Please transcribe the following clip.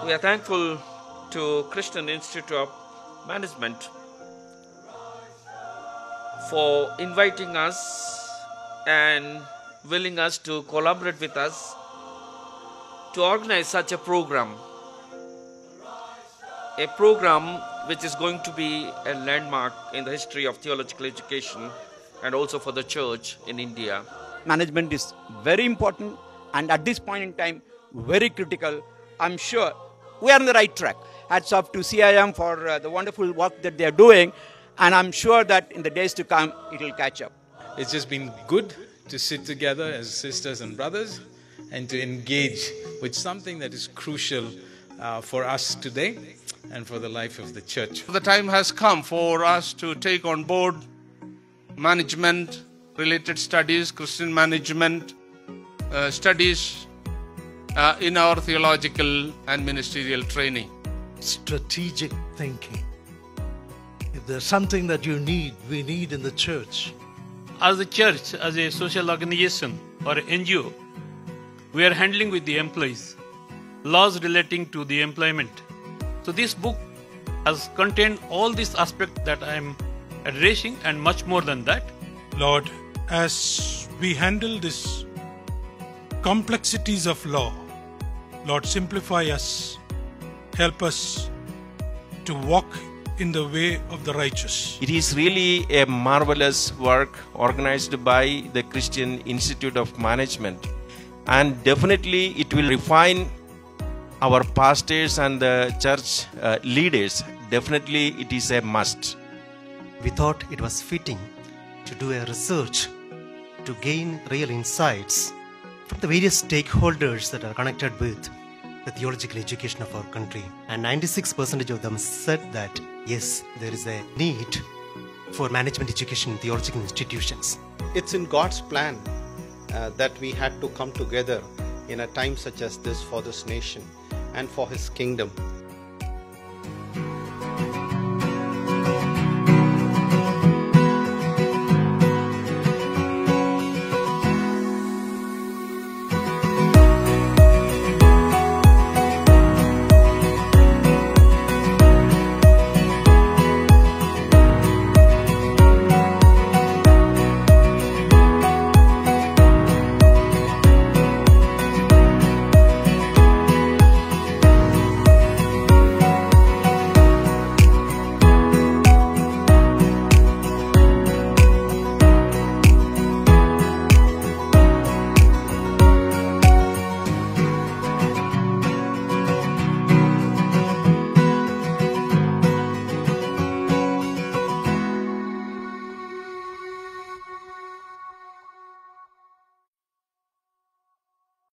We are thankful to Christian Institute of Management for inviting us and willing us to collaborate with us to organize such a program which is going to be a landmark in the history of theological education and also for the church in India. Management is very important and at this point in time very critical. I'm sure we are on the right track. Hats off to CIM for the wonderful work that they are doing, and I'm sure that in the days to come it will catch up. It's just been good to sit together as sisters and brothers and to engage with something that is crucial for us today and for the life of the church. The time has come for us to take on board management related studies, Christian management studies in our theological and ministerial training. Strategic thinking. If there's something that we need in the church. As a church, as a social organization or NGO, we are handling with the employees laws relating to the employment. So this book has contained all these aspects that I am addressing and much more than that. Lord, as we handle these complexities of law, Lord, simplify us, help us to walk in the way of the righteous. It is really a marvelous work organized by the Christian Institute of Management, and definitely it will refine our pastors and the church leaders. Definitely it is a must. We thought it was fitting to do a research to gain real insights from the various stakeholders that are connected with the theological education of our country. And 96% of them said that yes, there is a need for management education in theological institutions. It's in God's plan that we had to come together in a time such as this for this nation and for His kingdom.